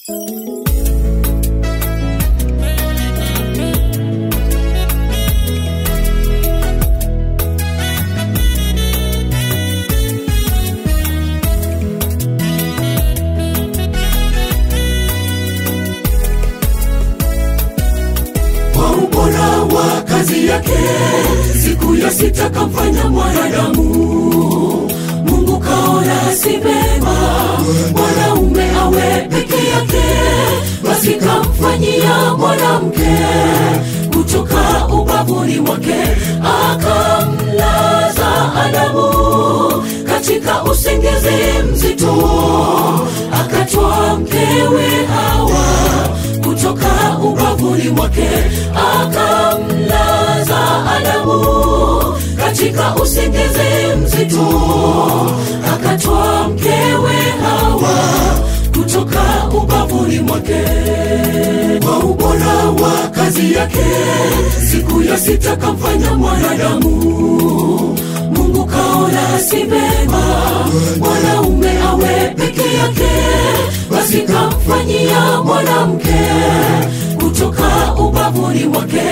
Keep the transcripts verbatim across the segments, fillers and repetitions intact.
Siku ya sita kamfanya mwanadamu. Mungu kaona si vema mwanaume awe peke yake, basi kamfanyia mwanamke kutoka ubavuni mwake, akamlaza Adamu katika usingizi mzito, akatwaa mkewe Hawa kutoka ubavuni mwake, akamlaza Adamu katika usingizi mzito, akatwaa mkewe Hawa kutoka ubavuni mwake. Kwa ubora wa kazi yake, siku ya sita kamfanya mwanadamu. Mungu kaona si vema mwanaume awe peke yake, basi kamfanyia mwanamke kutoka ubavuni mwake,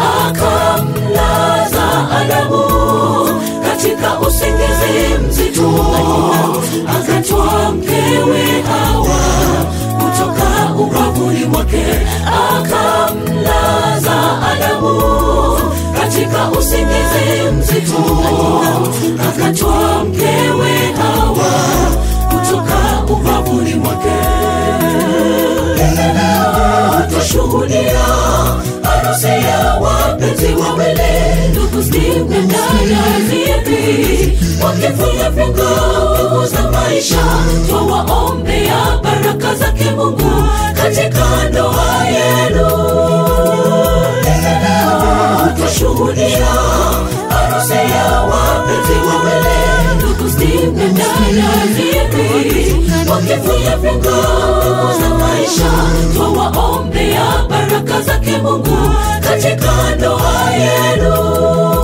akamlaza Adamu katika usingizi mzito, akatwaa mkewe Hawa kutoka ubavuni mwake, akamlaza Adamu katika usingizi mzito, akatwaa mkewe Hawa kutoka ubavuni mwake. Tutashuhudia harusi ya wapenzi wawili, ndugu zipendana vipi, wakifunga pingu za maisha. Twawaombea baraka zake Mungu katika ndoa yenu. Tutashuhudia harusi ya wapenzi wawili, ndugu zipendana vipi, wakifunga pingu za maisha. Twawaombea baraka zake Mungu katika ndoa yenu.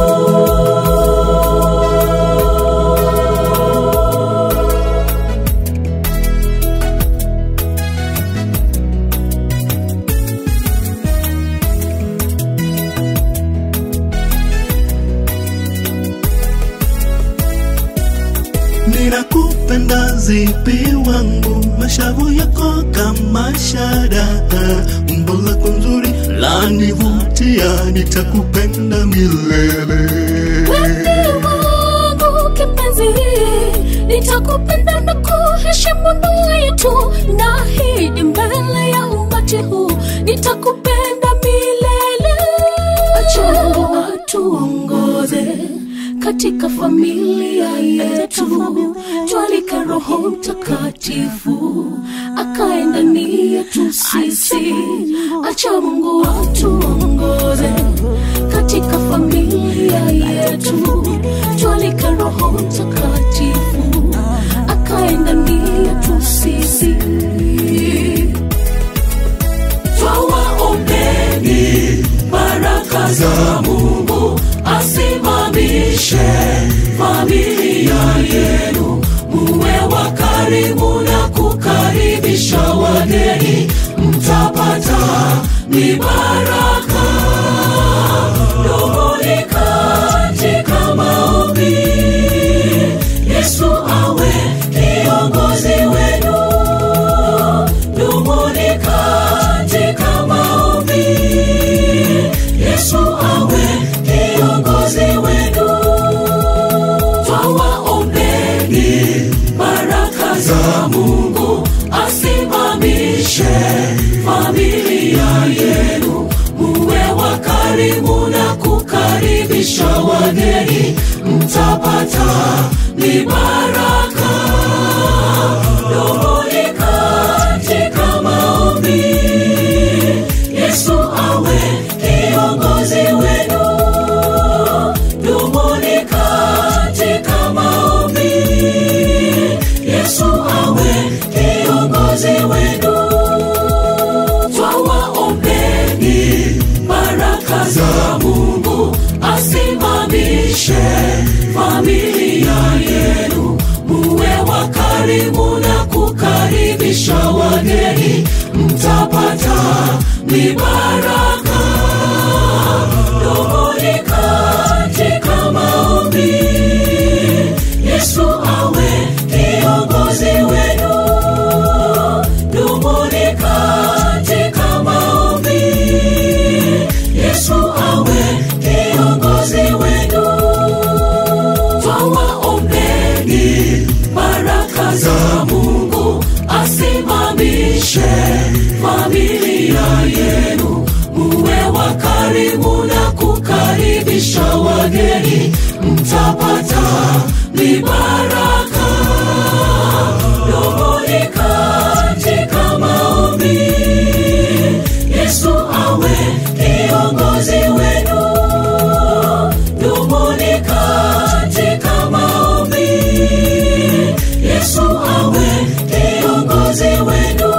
Ninakupenda zipi wangu, mashavu yako kama shada, umbo lako nzuri lanivutia, nitakupenda milele. Wewe wangu kipenzi, nitakupenda na kuheshimu ndoa yetu, naahidi mbele ya umati huu, nitakupenda milele. Acha atuongoze katika familia yetu, twalika Roho Mtakatifu akae ndani yetu sisi. Acha Mungu atuongoze katika familia yetu, twalika Roho Mtakatifu akae ndani yetu sisi. Twawaombeni baraka za Mungu asimamishe familia yenu, muwe wakarimu na kukaribisha wageni, mtapata mibaraka. Dumuni katika maombi, Yesu awe kiongozi wenu. Dumuni katika maombi, Yesu awe kiongozi wenu. Twawaombeni baraka za Mungu asimamishe familia yenu, muwe wakarimu na kukaribisha wageni, mtapata mibaraka. Dumuni katika maombi, Yesu awe kiongozi wenu. Dumuni katika maombi, Yesu awe kiongozi wenu. Twawaombeni baraka za Mungu asimamishe familia yenu, muwe ni baraka. Dumuni katika maombi, Yesu awe kiongozi wenu. Dumuni katika maombi, Yesu awe kiongozi wenu. Twawaombeni baraka za Mungu, asimamishe familia yenu. Muwe wakarimu na kukaribisha wageni, mtapata ni baraka. Dumuni katika maombi, Yesu awe kiongozi wenu. Dumuni katika maombi, Yesu awe kiongozi wenu.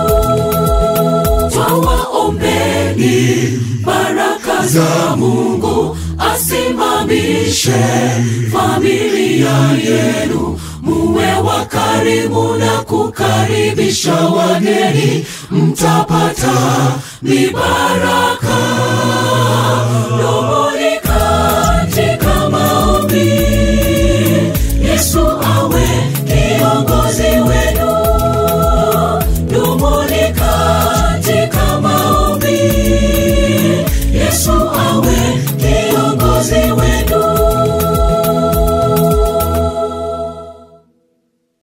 Twawaombeni baraka za Mungu, asimamishe familia yenu. Muwe wakarimu na kukaribisha wageni, mtapata ni baraka.